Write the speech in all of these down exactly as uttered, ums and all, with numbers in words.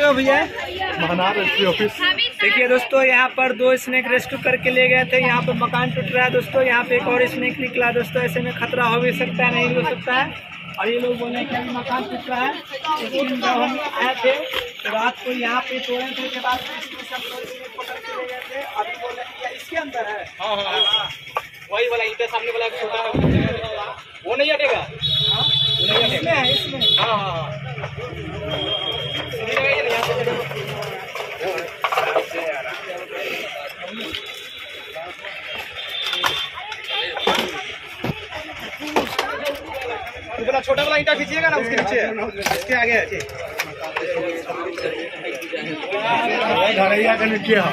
हो भैया? Mahnar rescue office. देखिए दोस्तों, यहाँ पर दो स्नेक रेस्क्यू करके ले गए थे। यहाँ पे मकान टूट रहा है दोस्तों। यहाँ पे एक और स्नेक निकला दोस्तों। ऐसे में खतरा हो भी सकता है, नहीं भी हो सकता है। और ये लोग बोले कि अभी मकान टूट रहा है, लेकिन जब हम आए थे तो रात को यहाँ पे तोड़े थे के बाद इसमें सब लोग स्नेक पकड़ के ले गए थे। अभी बोले कि इसके अंदर है। हाँ हाँ हाँ, वही वाला इनके सामने वाला छोटा वो नहीं हटेगा। इसमें है, इसमें। हाँ हाँ वाला छोटा वाला ईंटा खींचिएगा ना, उसके नीचे इसके आगे है। घरैया के नीचे है।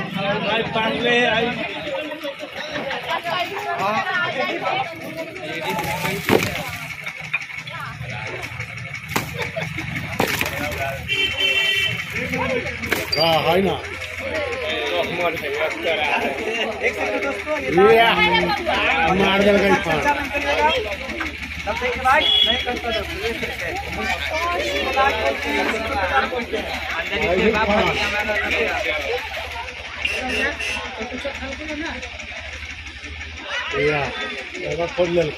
हाँ है ना। मार दल गई खोल ले।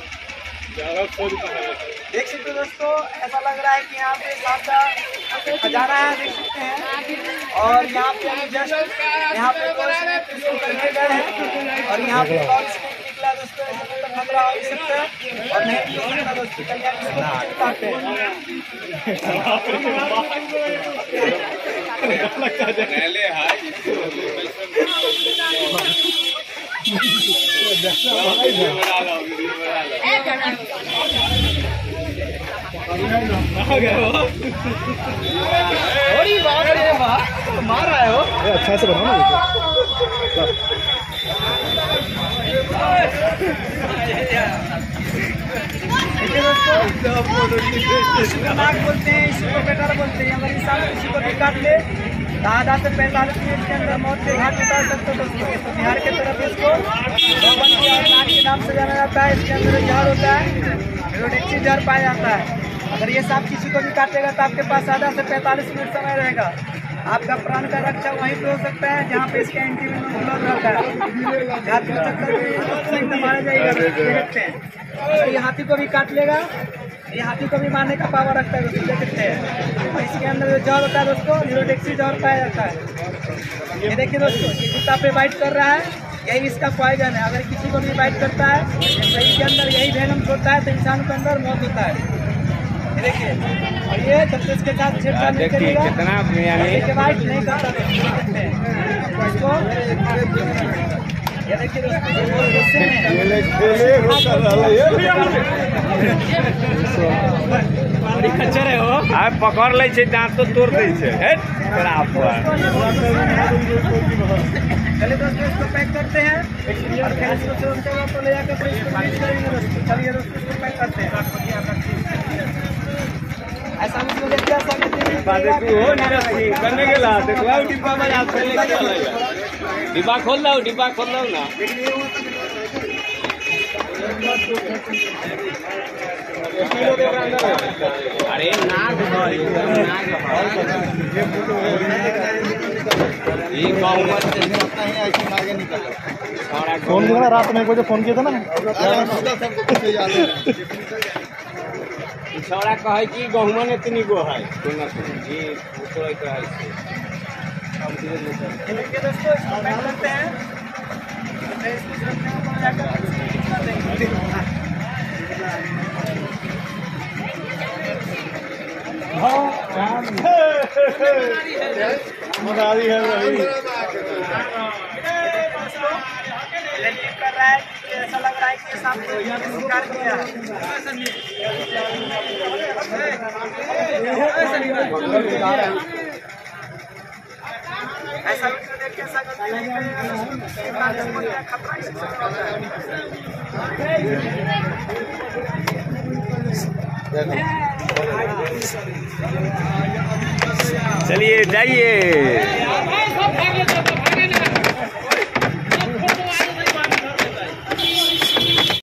देख सकते हो दोस्तों, ऐसा लग रहा है कि यहाँ पे सांप का खजाना है, देख सकते हैं। और यहाँ पे जस्ट यहाँ पे इसको करके गए हैं और यहाँ पे और स्नेक निकला दोस्तों। ऐसे तो खतरा हो सकता है और नहीं भी हो सकता दोस्तों। कल्याण इसको काटते हैं। मार रहा है वो। अच्छा से बनाओ ना। इसको नाक बोलते हैं, इसको बेटर बोलते हैं। अगर इंसान किसी को भी काट ले तो आधा से पैंतालीस मिनट के अंदर मौत के घाट उतार सकते हो दोस्तों। तो बिहार के तरफ इसको भगवंती और नाक के नाम से जाना जाता है। इसके अंदर जहर होता है, रोडेक्सी जहर पाया जाता है। अगर ये सांप किसी को भी काटेगा तो आपके पास आधा से पैंतालीस मिनट समय रहेगा। आपका प्राण का रक्षा वहीं पे हो सकता है जहाँ पे इसका एंटीवेनम ब्लड रहता है। हाथ में चक्कर में मारा जाएगा, देखते हैं। ये हाथी को भी काट लेगा, ये हाथी को भी मारने का पावर रखता है दोस्तों, देख सकते हैं। और इसके अंदर जो जहर होता है दोस्तों, न्यूरोडेक्सी जहर पाया जाता है। ये देखिए दोस्तों, ये कुत्ता पे बाइट कर रहा है, यही इसका पॉइजन है। अगर किसी को भी बाइट करता है तो इसके अंदर यही वेनम छोड़ता है, तो इंसान के अंदर मौत होता है। देखिए, और ये जब से इसके साथ छेड़छाड़ नहीं करेगा, इसके बाइट नहीं करता इसको। ये देखिए खच्चर है वो। आप पकड़ ले छे, दांत तो तोड़ दे छे। चलिए दोस्तों, इसको पैक करते हैं और फिर इसको तो ले जाकर फिर इसको मिक्स करेंगे दोस्तों। चलिए दोस्तों, इसको पैक करते हैं। ऐसा मुझे देखिए, ऐसा करने के ला देखला डिब्बा में आप पहले चला डिब्बा खोल दो, डिब्बा खोल दो ना। अरे नाक फोन किया ना रात में, को फोन किया था ना। छौड़ा कहे कि गहुमा ने इतनी गो है। दोस्तों, इसको पैक करते हैं। मदारी है भाई। कर रहा है, ऐसा लग रहा है कि सांप को शिकार किया। ऐसा वीडियो देख के ऐसा करते हैं खतरा चलिए जाइए।